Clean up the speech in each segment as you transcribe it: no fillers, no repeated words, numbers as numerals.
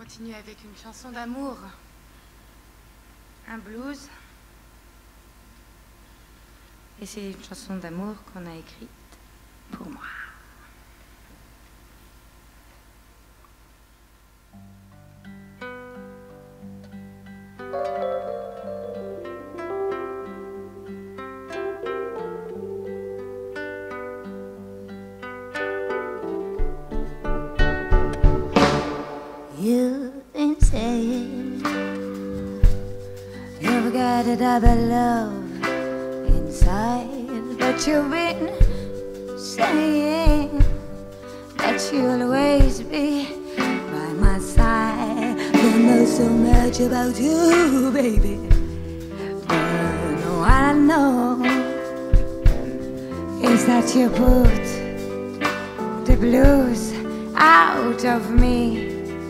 continue avec une chanson d'amour. Un blues. Et c'est une chanson d'amour qu'on a écrite pour moi. You've been saying you've got another love inside, but you've been saying that you'll always be by my side. Don't know so much about you, baby, but what I know is that you put the blues out of me.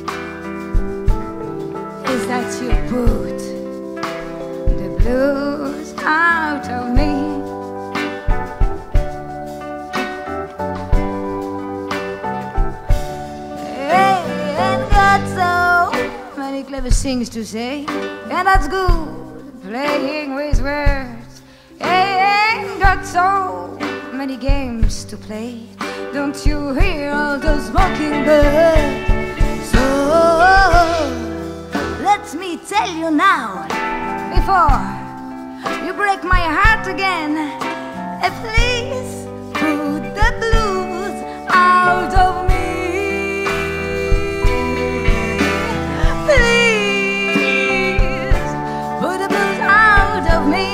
Is that you put the blues out of me. Hey, ain't got so many clever things to say, and that's good, playing with words. Hey, ain't got so many games to play. Don't you hear all those mockingbirds? So let me tell you now, before you break my heart again, please put the blues out of me. Please put the blues out of me.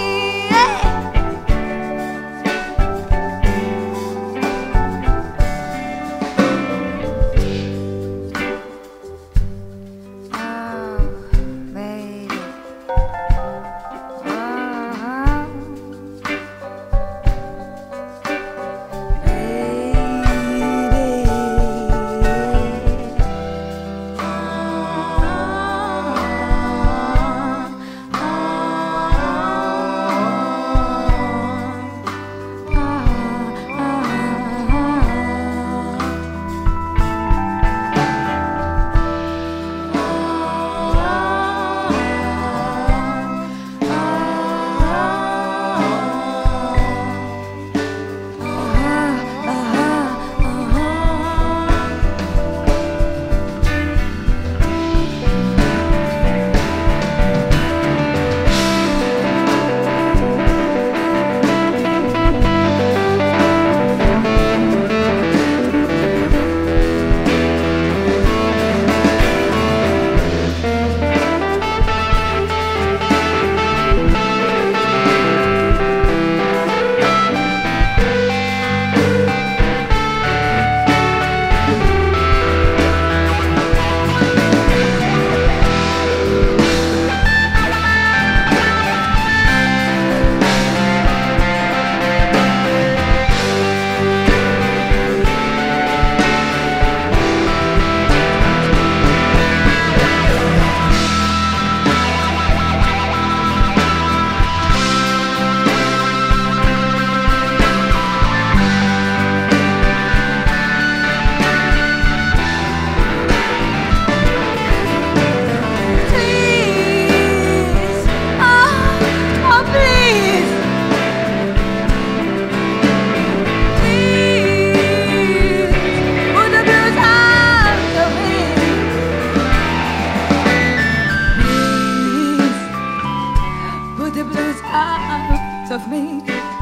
Of me.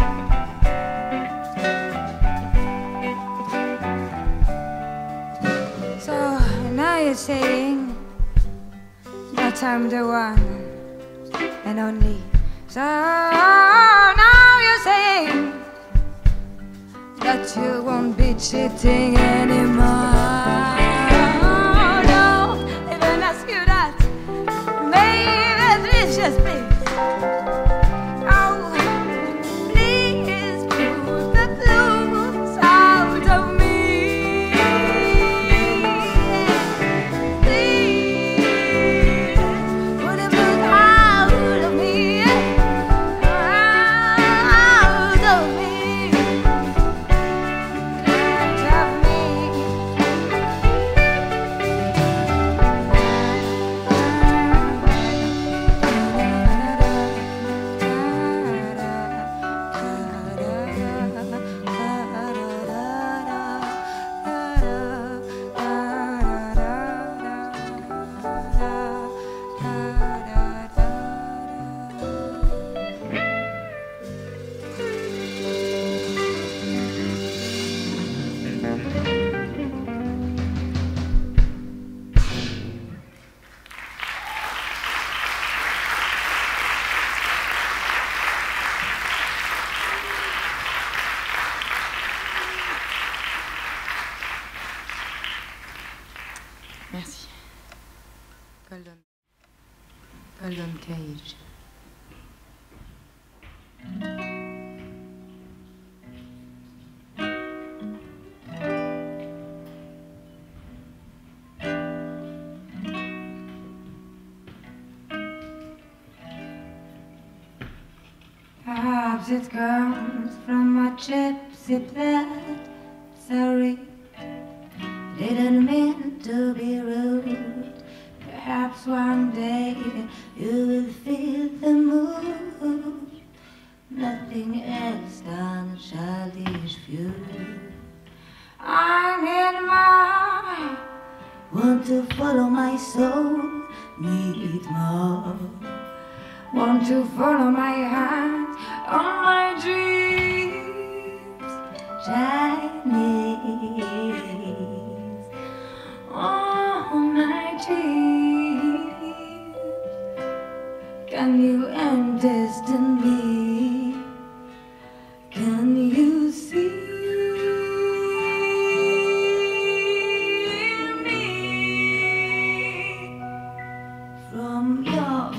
So now you're saying that I'm the one and only. So now you're saying that you won't be cheating anymore. Don't even ask you that. Maybe please just please. Golden Cage. Perhaps it comes from my gypsy blood. Sorry, didn't mean to be rude. Perhaps one day you will feel the mood. Nothing else than a childish view. I need more. Want to follow my soul. Need more. Want to follow my hand on my dreams. Chinese on my dreams. Can you understand me? Can you see me from your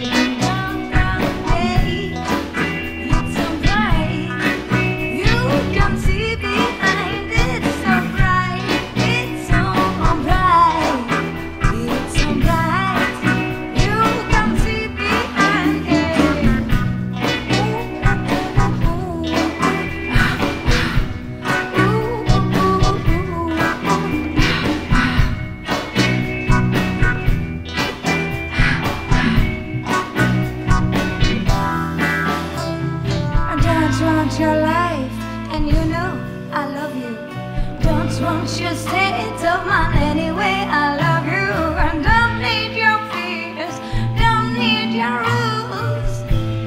your life, and you know I love you. Don't want your state of mind anyway. I love you, and don't need your fears, don't need your rules.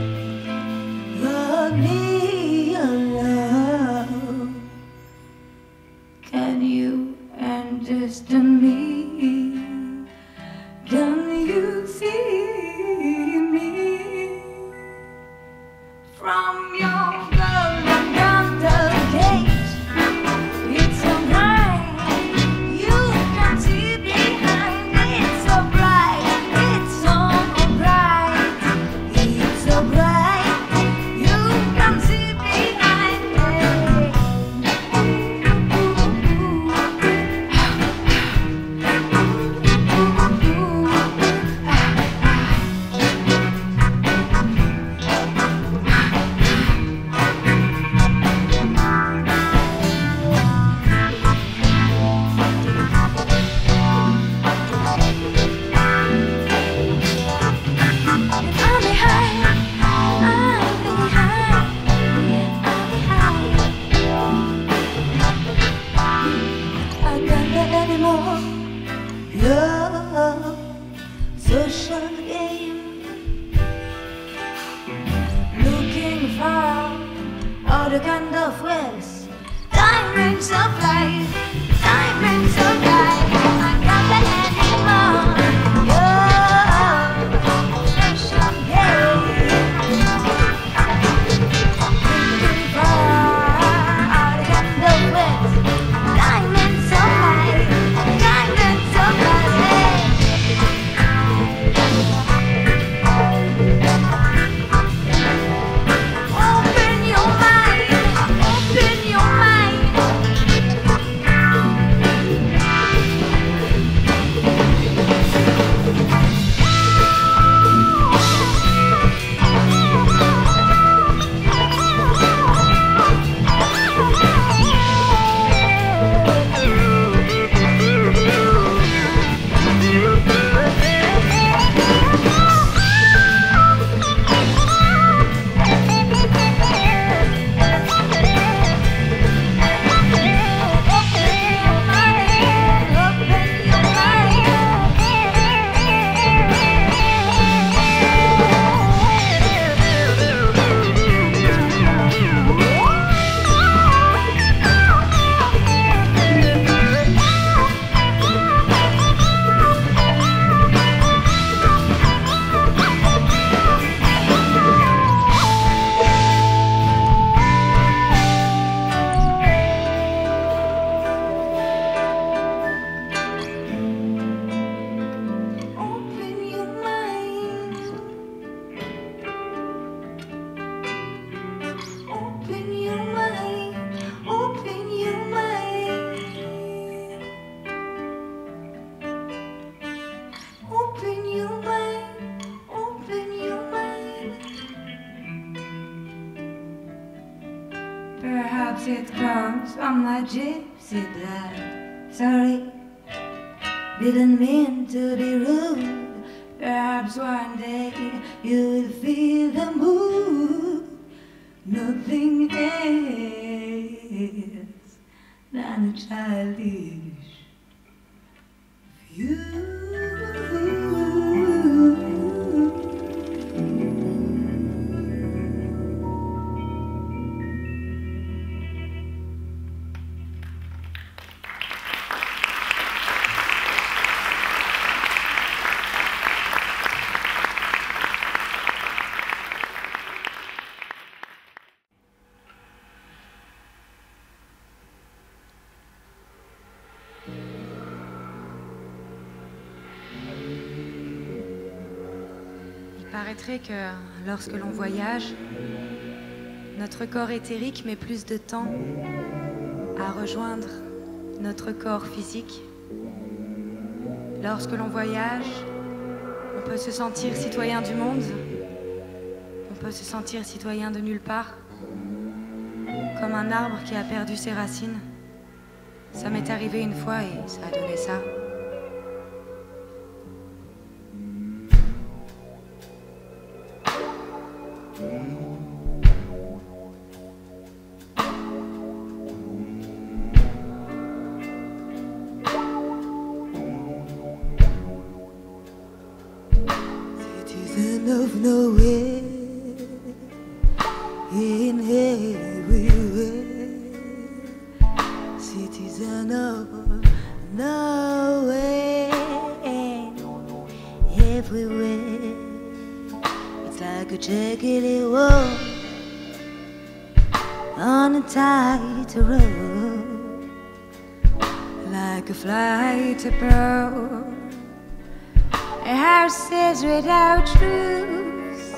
Love me alone. Can you understand me? Can you see me from your social game, looking for all the kind of wealth, diamonds of life, diamonds of life. I can't let anymore. Your social game, looking for all the kind of wealth, diamonds of life, diamonds of life. Open your mind, open your mind. it comes from my gypsy blood. Sorry, didn't mean to be rude. Perhaps one day you will feel the mood. Nothing else than a childish view. Il paraîtrait que lorsque l'on voyage, notre corps éthérique met plus de temps à rejoindre notre corps physique. Lorsque l'on voyage, on peut se sentir citoyen du monde, on peut se sentir citoyen de nulle part, comme un arbre qui a perdu ses racines. Ça m'est arrivé une fois et ça a donné ça. Citizen of nowhere, in everywhere. Citizen of nowhere, everywhere. It's like a jaggedy wall on a tight road, like a flight abroad. Houses without truth,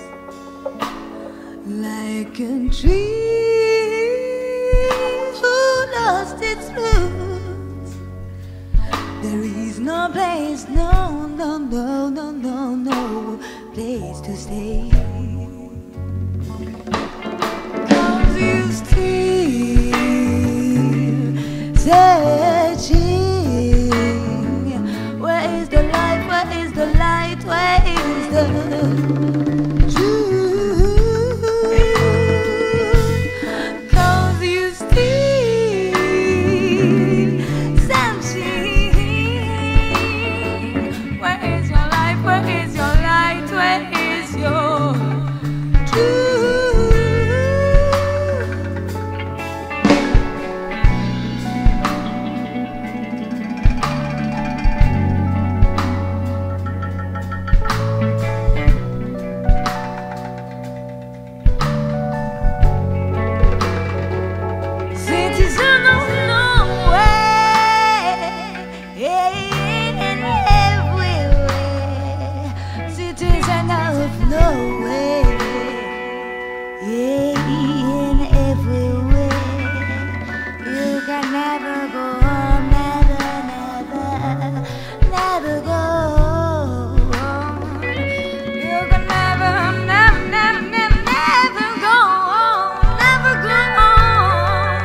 like a tree who lost its roots. There is no place, no, no, no, no, no, no place to stay. 'Cause you still searching. Where is the light? Where is the light? Where is the truth? 'Cause you still searching. Where is your life? Where is your light? Where is your truth? Citizen of nowhere, in everywhere. Citizen of nowhere, in everywhere. You can never go home, never, never, never go home. You can never, never, never, never, never go home, never go home.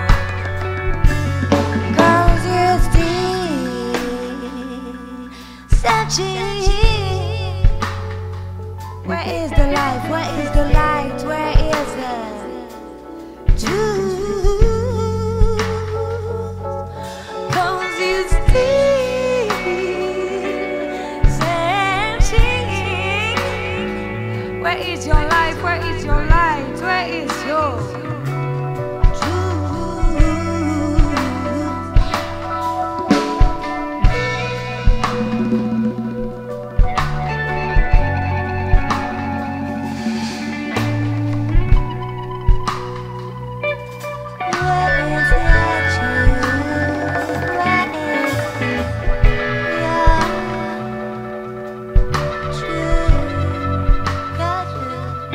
'Cause you're still searching. Where is the light? Where is the light? Where is the truth? 'Cause you're still searching. Where is your life? Where is your light? Where is your truth?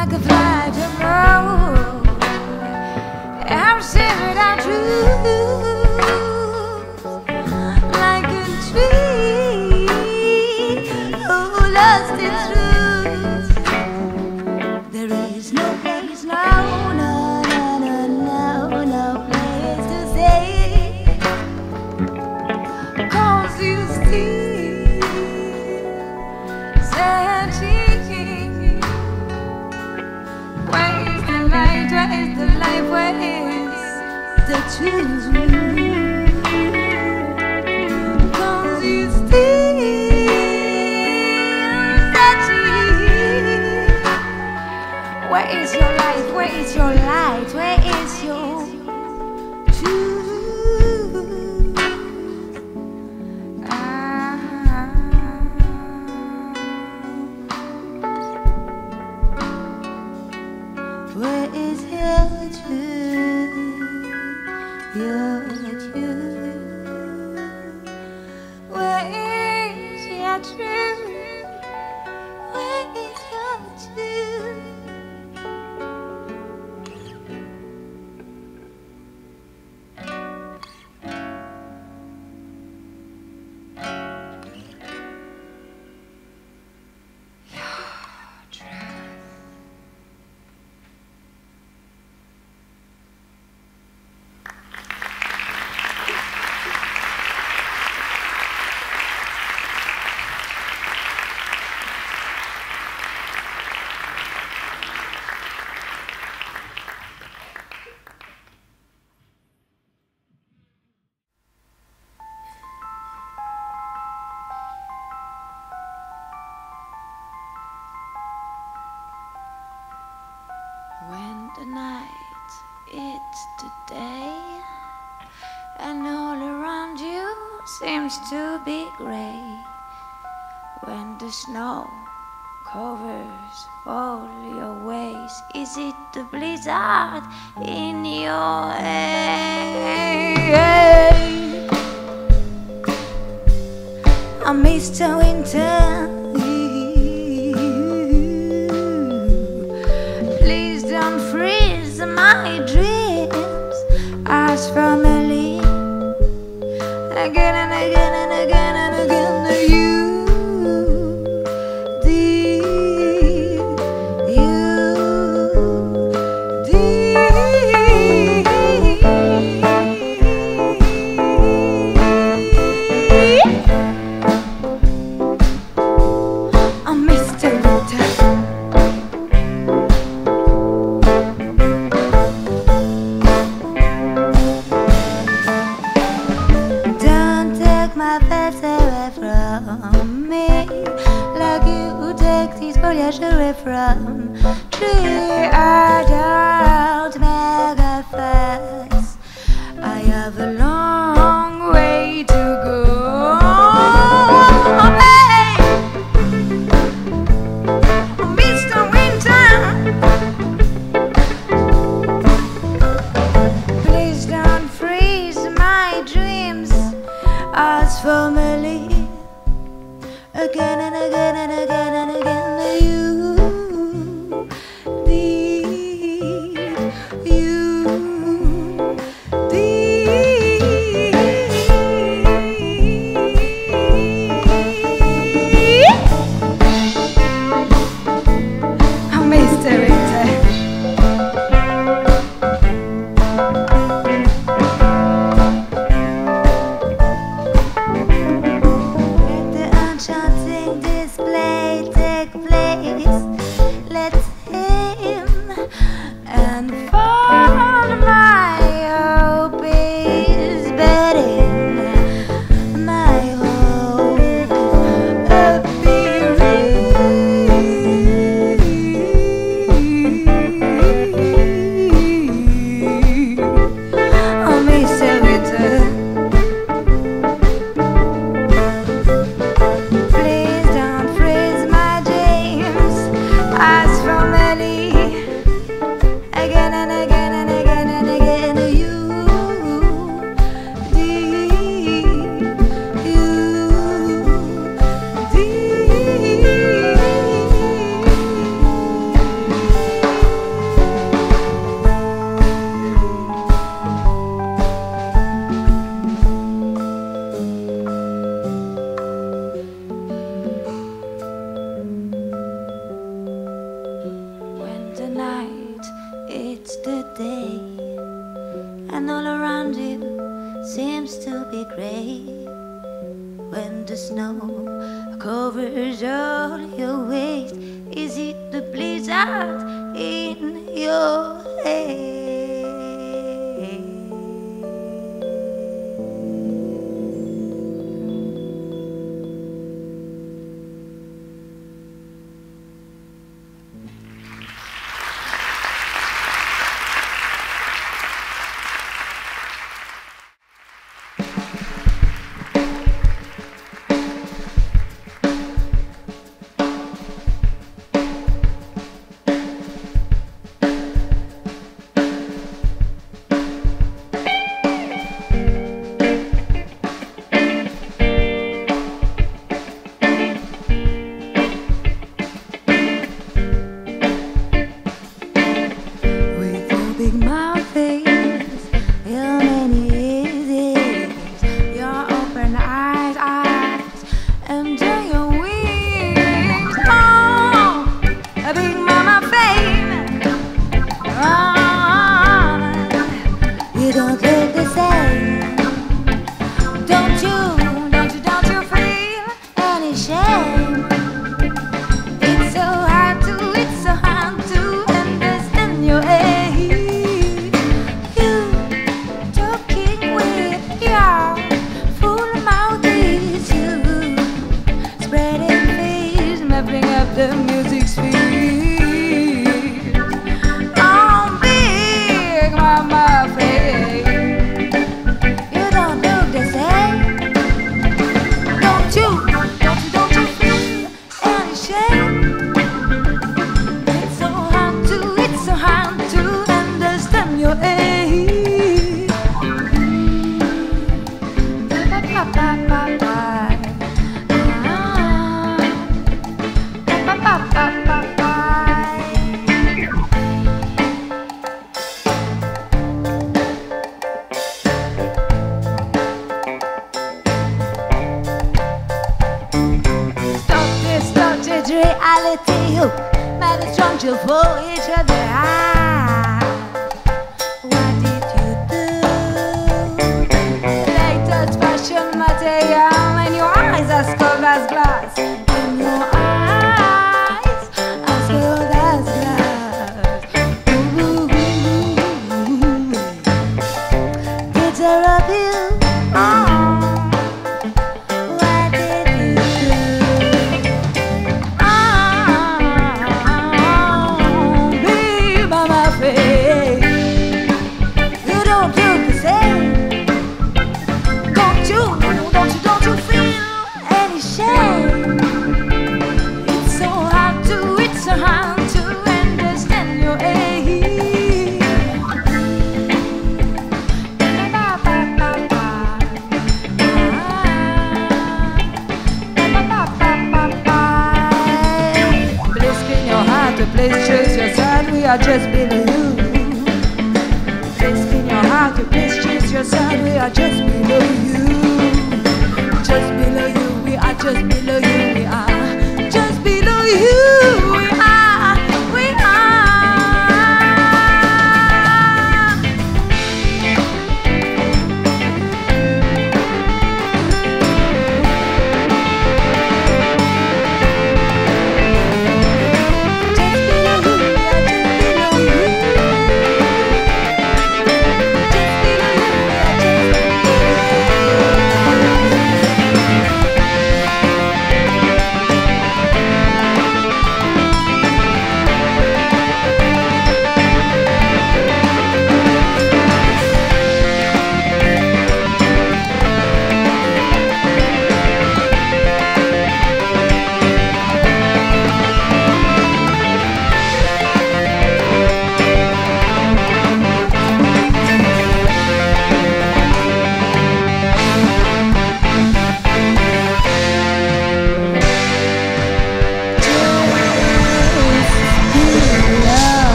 like a fly tomorrow. I'm sitting without truth, like a tree who lost its roots. There is no place, no, no, no, no, no, no place to stay, 'cause you still searching. Where is the light? Where is the life? Where is the truth? 'Cause you still searching. Where is your light? Where is your light? Where is your truth? Where is your truth? Your truth. Where is your truth? Where is your truth? When the night is the day and all around you seems to be gray, when the snow covers all your ways, is it the blizzard in your head? I miss the winter. Please don't freeze my dreams. As family, again and again and again and again, you, dear, you, dear. yesterday, and all around you seems to be gray. When the snow covers all your waist, is it the blizzard in your head? Reality, who made us strong to for each other. What did you do? Latest fashion material, and your eyes as cold as glass. And your eyes as cold as glass. Picture of you. Please choose your side, we are just below you. Please in your heart, please choose your side, we are just below you. Just below you, we are just below you, we are just below you, we are, we are.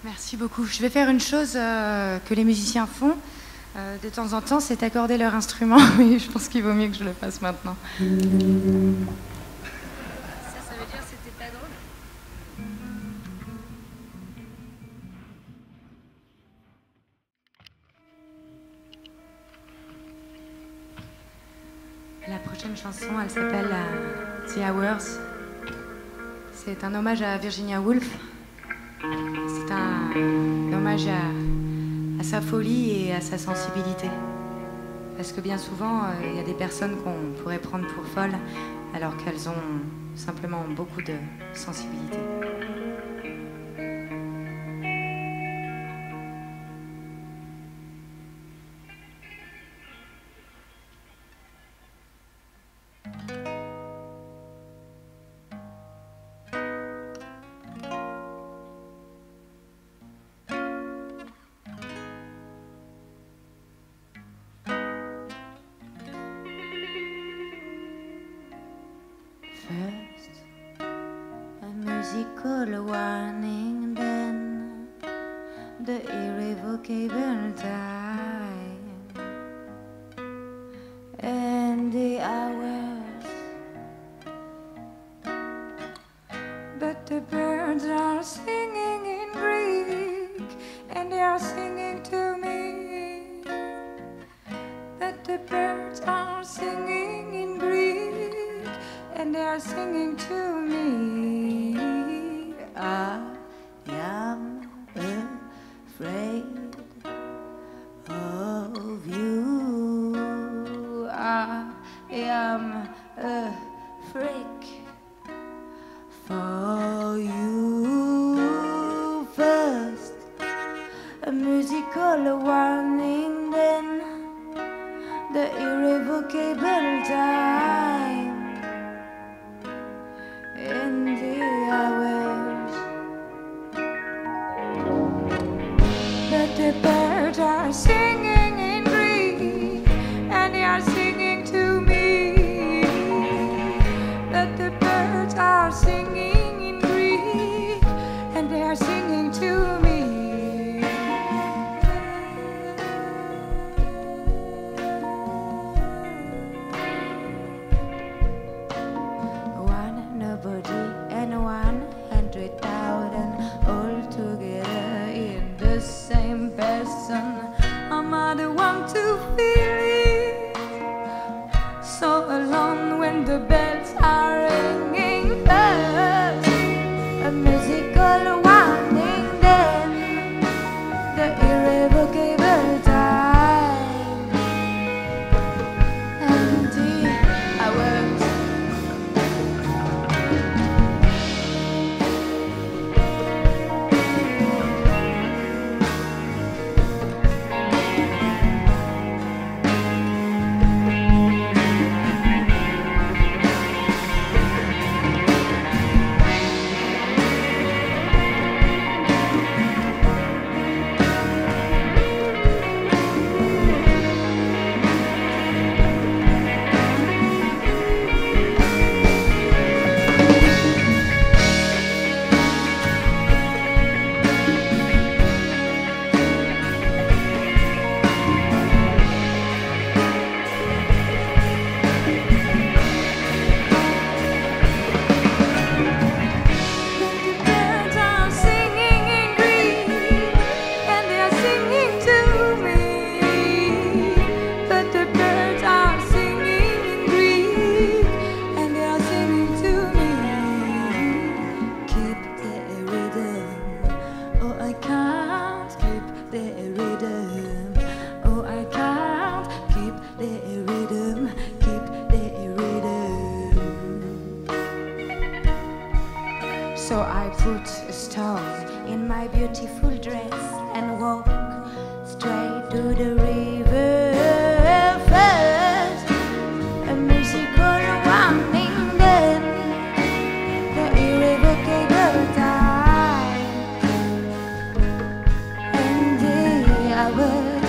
Merci beaucoup. Je vais faire une chose que les musiciens font de temps en temps, c'est accorder leur instrument, mais je pense qu'il vaut mieux que je le fasse maintenant. Ça veut dire que c'était pas drôle? La prochaine chanson, elle s'appelle The Hours. C'est un hommage à Virginia Woolf. C'est un hommage à sa folie et à sa sensibilité. Parce que bien souvent, il y a des personnes qu'on pourrait prendre pour folles alors qu'elles ont simplement beaucoup de sensibilité. First, a musical warning, then the irrevocable time, and the hours. But the birds are singing in Greek, and they are singing to me. But the birds are singing in Greek, and they are singing to me. I am afraid of you. I am a freak for you. First, a musical warning, then the irrevocable time. In the hours, but the birds are singing in Greek, and they are singing to me. But the birds are singing in Greek, and they are singing to me. And 100,000 all together in the same person. Am I the one to feel it? So alone when the bells are ringing. First, a musical warning, then the irrevocable time, and the hours. So I put a stone in my beautiful dress and walk straight to the river. First, a musical warning, then the irrevocable time, and the hours.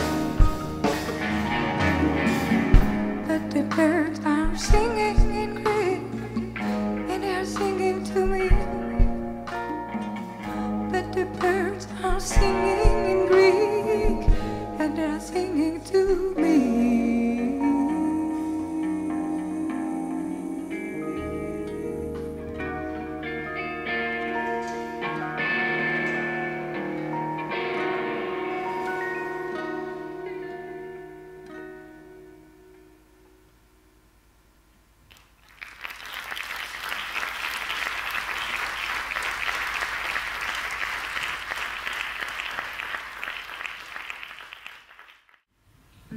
But the birds are singing in Greek, and they are singing to me. But the birds are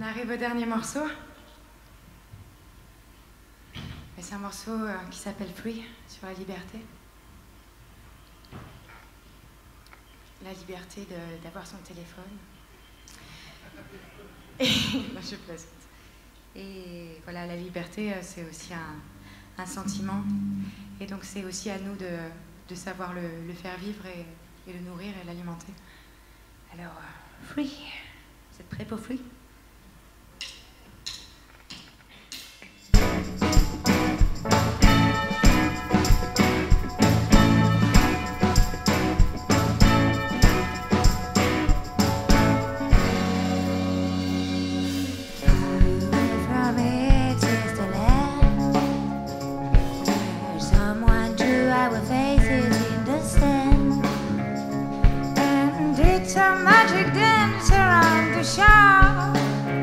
arrive au dernier morceau. Et c'est un morceau qui s'appelle Free, sur la liberté. La liberté d'avoir son téléphone. Et, non, je plaisante. Et voilà, la liberté, c'est aussi un sentiment. Et donc c'est aussi à nous de savoir le faire vivre et le nourrir et l'alimenter. Alors, Free. Vous êtes prêts pour Free? It's a magic dance around the shop.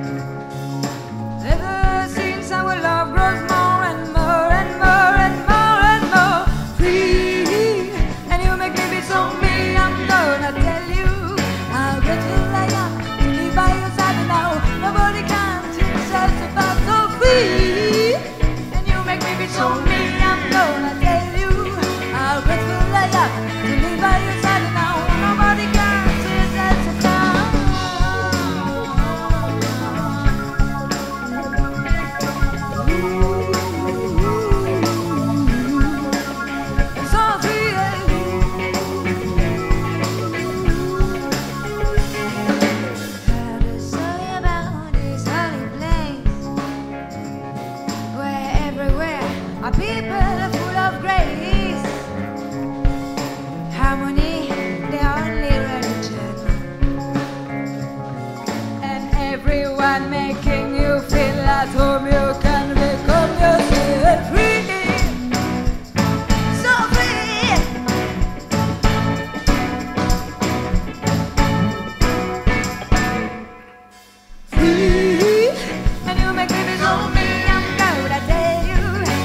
Ever since our love grows more and more and more and more and more free, and you make me be so me. I'm gonna tell you how grateful I am to live by your side now. Nobody can teach us about so free, and you make me be so me. I'm gonna tell you how grateful I am to live by your side now. Nobody can. People are full of grace, harmony, the only religion, and everyone making you feel at home. You can become yourself free, so free. Free, and you make me so me. I'm gonna tell you.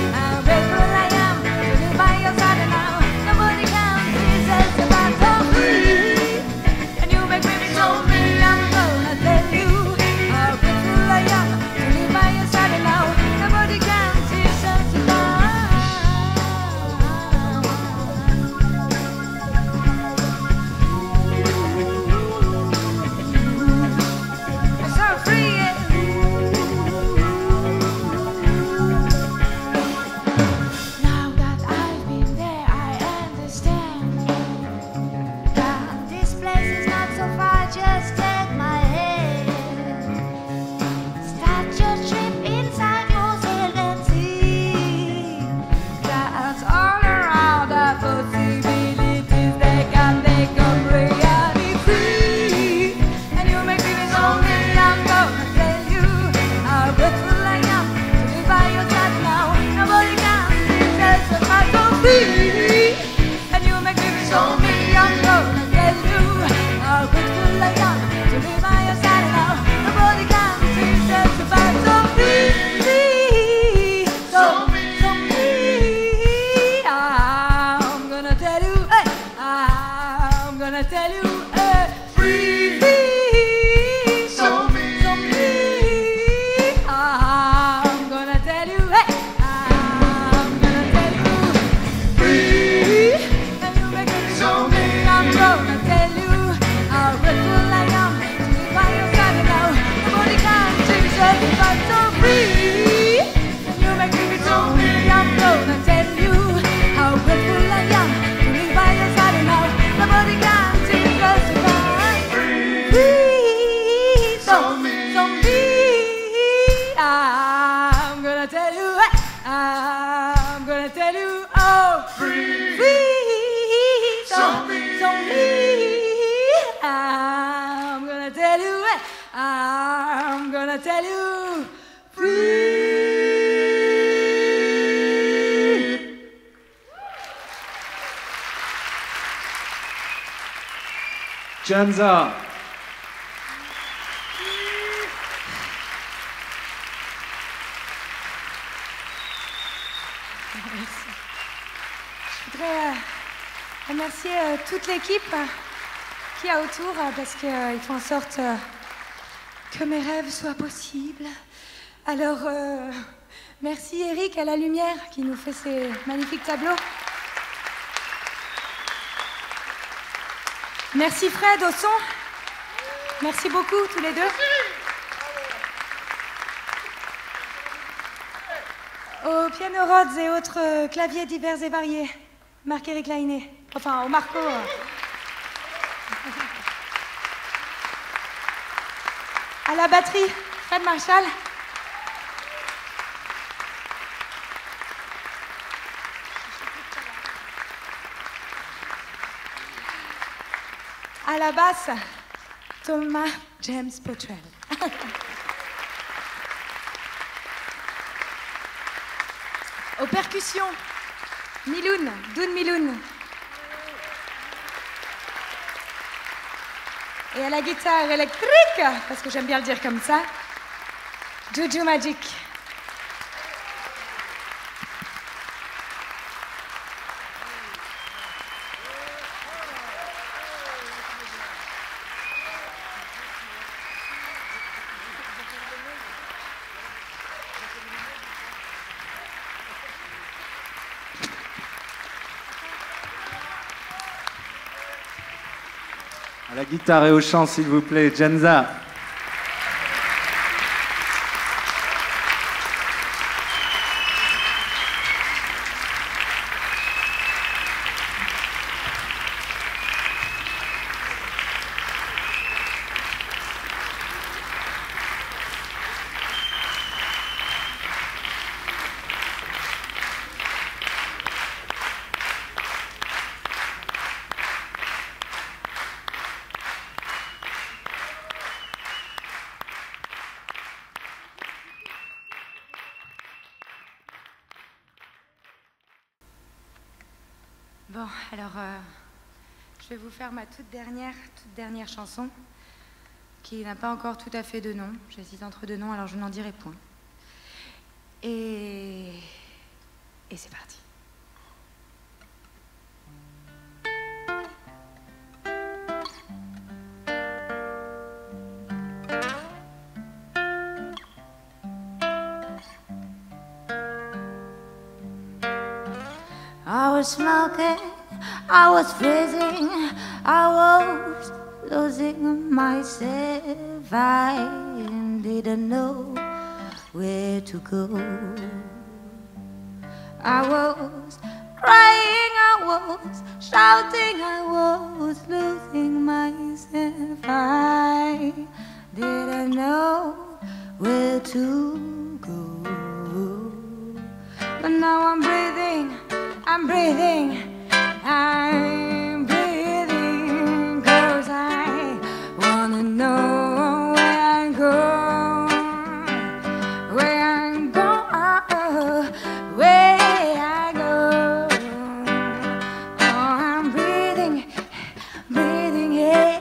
Janza. Je voudrais remercier toute l'équipe qui est autour parce qu'ils font en sorte que mes rêves soient possibles. Alors, merci Eric à la lumière qui nous fait ces magnifiques tableaux. Merci Fred au son. Merci beaucoup tous les deux. Au piano Rhodes et autres claviers divers et variés, Marc-Éric Lainé. Enfin, au Marco. À la batterie, Fred Marshall. À la basse, Thomas James Potrel. Aux percussions, Miloun, Doun Miloun. Et à la guitare électrique, parce que j'aime bien le dire comme ça, Juju Magic. À la guitare et au chant, s'il vous plaît, Jenza. Bon, alors, je vais vous faire ma toute dernière chanson, qui n'a pas encore tout à fait de nom. J'hésite entre deux noms, alors je n'en dirai point. Et c'est parti. I was smoking, I was freezing, I was losing myself. I didn't know where to go. I was crying, I was shouting, I was losing myself. I didn't know where to go. But now I'm breathing, I'm breathing, I'm breathing, 'cause I wanna know where I go, where I go, where I go. Oh, I'm breathing, breathing, yeah.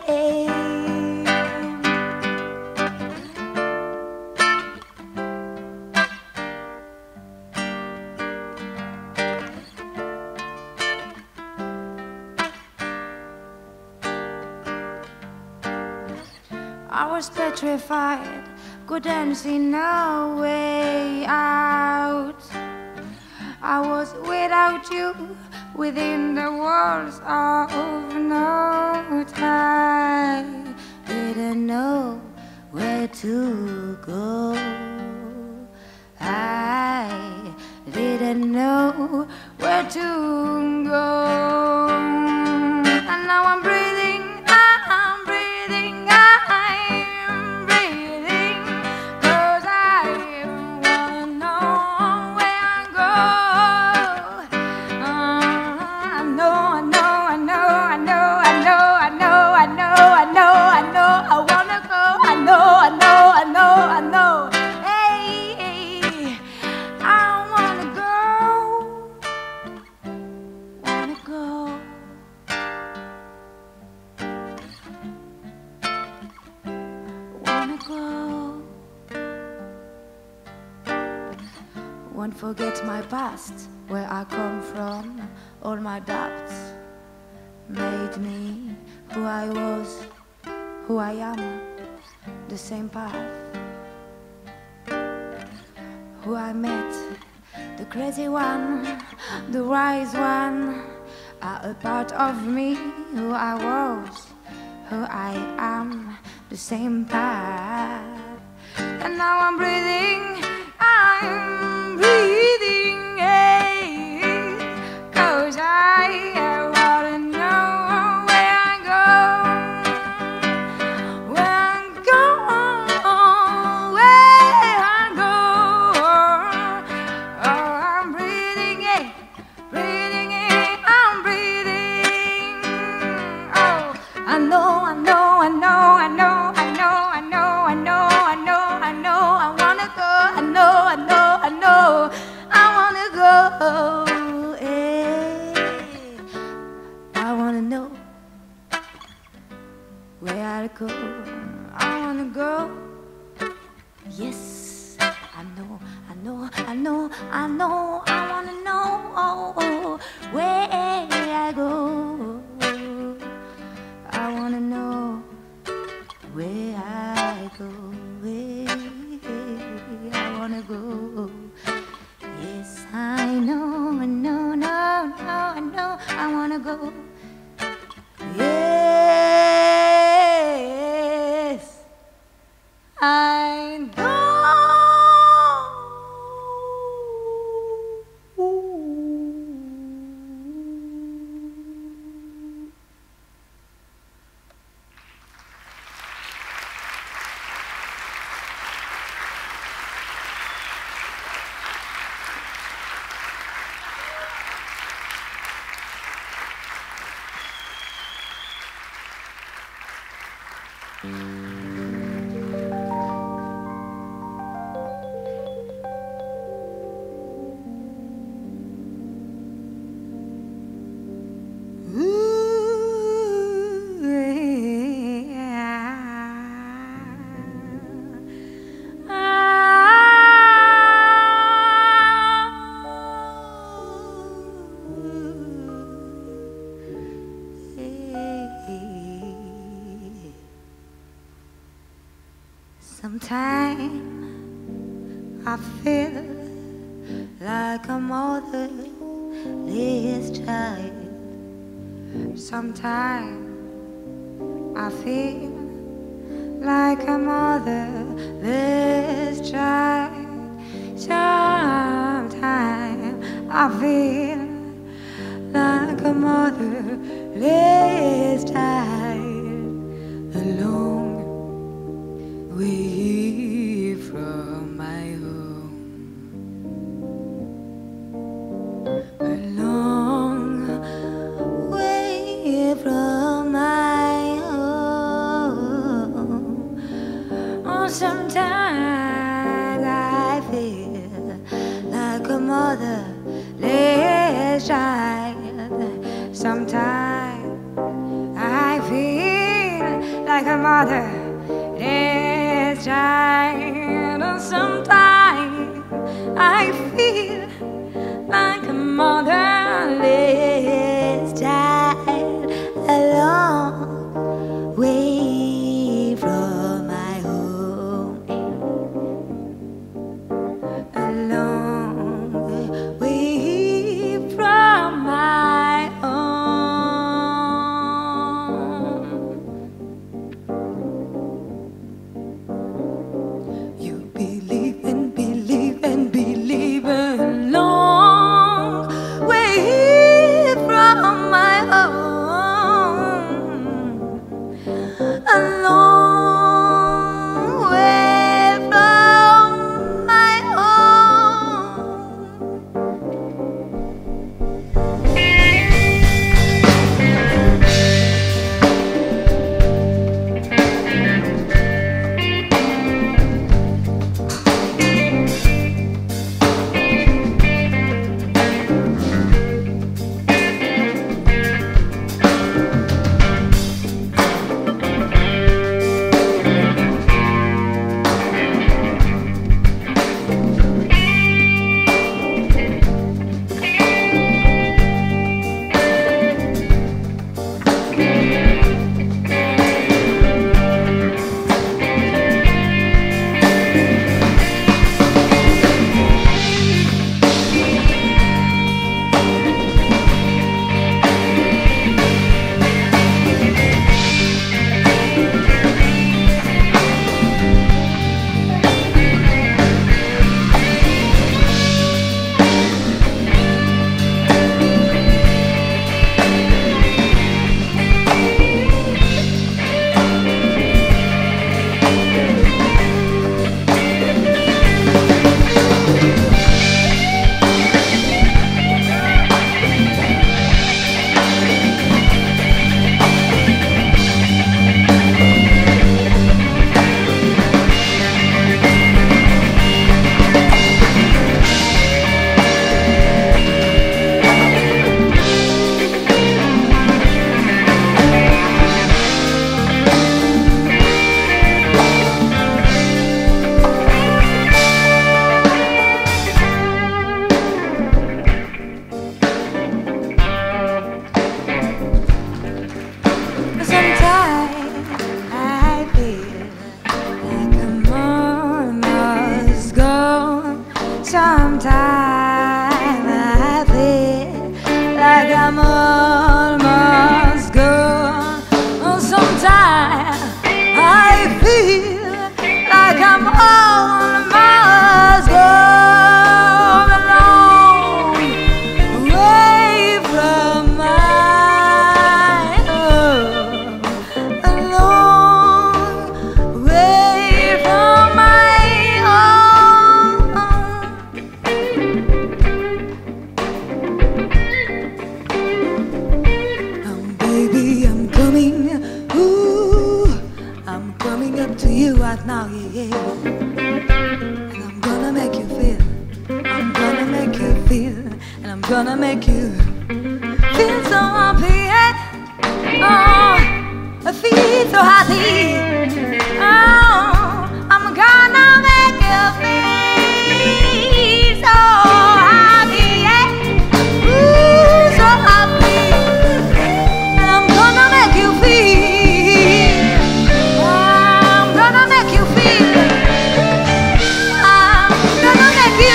I was petrified, couldn't see no way out. I was without you, within the walls of no time. Didn't know where to go. I didn't know where to go. And now I'm breathing, I'm breathing, I'm breathing, 'cause I wanna know where I go. I know, I know, I know, I know, I know, I know, I know, I know, I know, I wanna go. I know, I know, I know, I know. Hey, hey, I wanna go, wanna go. Wanna go. Won't forget my past, where I come from. All my doubts made me who I was, who I am. the same path. Who I met, the crazy one, the wise one, are a part of me. Who I was, who I am, the same path. And now I'm breathing, hey, 'cause I wanna know where I go, where I go, where I go. Oh, I'm breathing, hey, breathing, hey, I'm breathing. Oh, I know, I know, I know, I know, I know, I know, I know, I know, I know, I wanna go, I know, I know, I know, I wanna go, hey. I wanna know where I go, I wanna go, yes, I know, I know, I know, I know, I wanna know where I go, I wanna know where I go, where I wanna go. Yes, I know, I know, no, no, I know, I wanna go. Yes, I know. Sometimes I feel like a motherless child. Sometimes I feel like a motherless child. Sometimes I feel like a motherless child, alone away from my home, a long way from my home. Oh, sometimes I feel like a motherless child. Sometimes I feel like a motherless child. Sometimes I feel like a motherless child, a long way from my home, a long way from my home. You believe and believe and believe a long way right now, yeah, yeah. And I'm gonna make you feel, I'm gonna make you feel, and I'm gonna make you feel so happy, yeah. Oh, I feel so happy. Oh, I'm gonna make you feel so happy, yeah. Ooh, so happy. And I'm gonna make you feel. I'm gonna make you feel. I'm gonna make you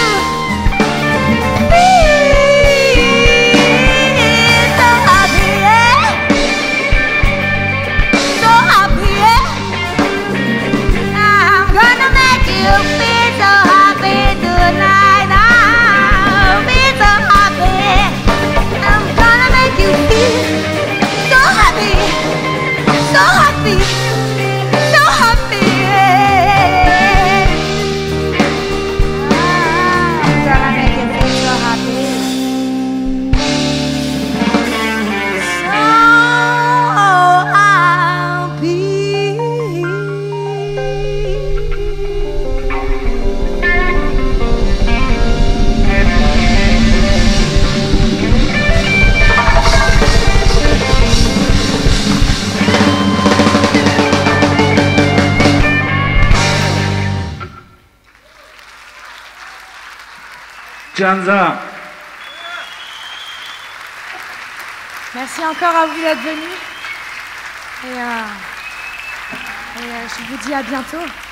feel so happy, yeah. So happy, yeah. I'm gonna make you feel so happy tonight. I'll be so happy. I'm gonna make you feel so happy, so happy, so happy. I'm gonna make you feel so happy. Janza. Merci encore à vous d'être venus. Et je vous dis à bientôt.